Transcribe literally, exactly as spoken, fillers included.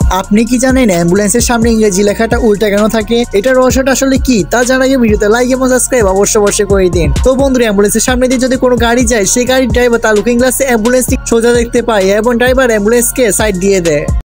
আপনি কি জানেন অ্যাম্বুলেন্সের সামনে ইংরেজি লেখাটা উল্টা কেন থাকে? এটার রহস্যটা আসলে কি তা জানার আগে ভিডিওতে লাইক এবং সাবস্ক্রাইব অবশ্যই অবশ্যই করে দিন। তো বন্ধুরা, অ্যাম্বুলেন্সের সামনে দিয়ে যদি কোনো গাড়ি যায়, সেই গাড়ির ড্রাইভার তার লুকিং গ্লাসে অ্যাম্বুলেন্সটি সোজা দেখতে পায় এবং ড্রাইভার অ্যাম্বুলেন্সকে সাইড দিয়ে দেয়।